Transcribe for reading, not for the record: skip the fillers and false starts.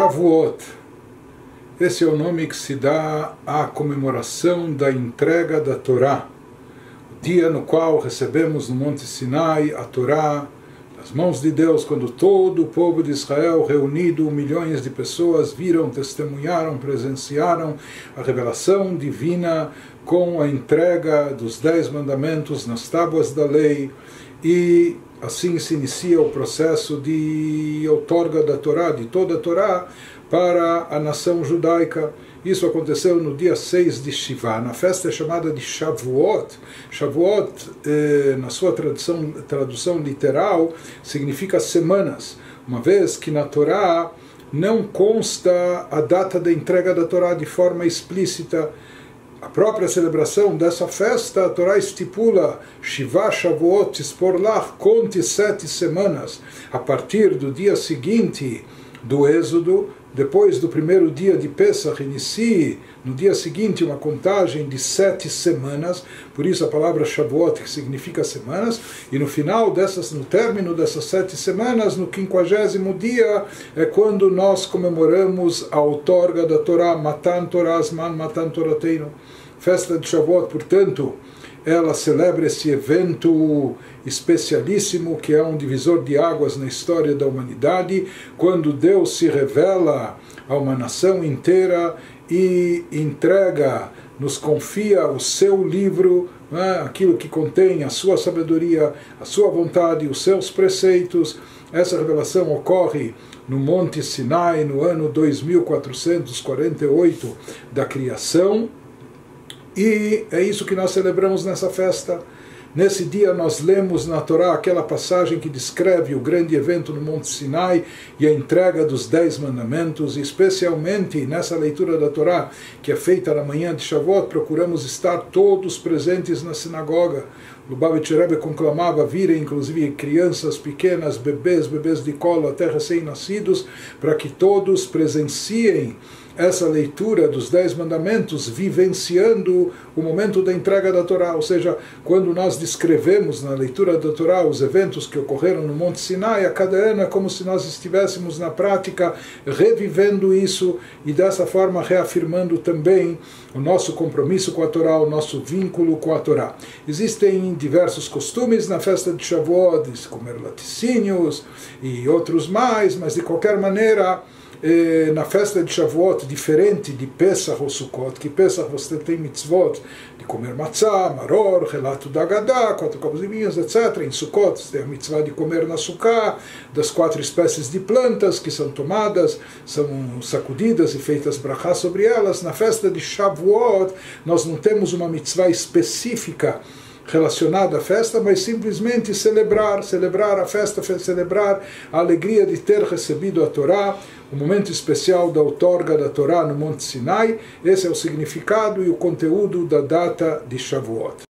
Shavuot. Esse é o nome que se dá à comemoração da entrega da Torá, o dia no qual recebemos no Monte Sinai a Torá das mãos de Deus, quando todo o povo de Israel, reunido, milhões de pessoas, viram, testemunharam, presenciaram a revelação divina com a entrega dos 10 mandamentos nas tábuas da lei, e assim se inicia o processo de outorga da Torá, de toda a Torá, para a nação judaica. Isso aconteceu no dia 6 de Shivá, na festa chamada de Shavuot. Shavuot, na sua tradução literal, significa semanas, uma vez que na Torá não consta a data da entrega da Torá de forma explícita. A própria celebração dessa festa, a Torá estipula Shivá Shavuot Sporlach, conte 7 semanas, a partir do dia seguinte do Êxodo, depois do primeiro dia de Pesach, inicie no dia seguinte uma contagem de 7 semanas, por isso a palavra Shavuot, que significa semanas, e no final no término dessas 7 semanas, no 50º dia, é quando nós comemoramos a outorga da Torá, Matan Torah Zman Matan Torateinu. Festa de Shavuot, portanto, ela celebra esse evento especialíssimo, que é um divisor de águas na história da humanidade, quando Deus se revela a uma nação inteira e entrega, nos confia o seu livro, aquilo que contém a sua sabedoria, a sua vontade, os seus preceitos. Essa revelação ocorre no Monte Sinai, no ano 2448 da criação, e é isso que nós celebramos nessa festa. Nesse dia nós lemos na Torá aquela passagem que descreve o grande evento no Monte Sinai e a entrega dos 10 mandamentos, e especialmente nessa leitura da Torá, que é feita na manhã de Shavuot, procuramos estar todos presentes na sinagoga. O Lubavitcher Rebbe conclamava virem inclusive crianças pequenas, bebês de colo até recém-nascidos, para que todos presenciem essa leitura dos 10 mandamentos, vivenciando o momento da entrega da Torá. Ou seja, quando nós descrevemos na leitura da Torá os eventos que ocorreram no Monte Sinai, a cada ano é como se nós estivéssemos na prática revivendo isso, e dessa forma reafirmando também o nosso compromisso com a Torá, o nosso vínculo com a Torá. Existem diversos costumes na festa de Shavuot, de comer laticínios e outros mais, mas de qualquer maneira, na festa de Shavuot, diferente de Pesach ou Sukkot, que Pesach você tem mitzvot de comer matzah, maror, relato da Agadá, 4 copos de vinhos, etc. Em Sukkot você tem a mitzvah de comer na sukkah, das 4 espécies de plantas que são tomadas, são sacudidas e feitas brachá sobre elas. Na festa de Shavuot nós não temos uma mitzvah específica relacionada à festa, mas simplesmente celebrar a festa, celebrar a alegria de ter recebido a Torá, o momento especial da outorga da Torá no Monte Sinai. Esse é o significado e o conteúdo da data de Shavuot.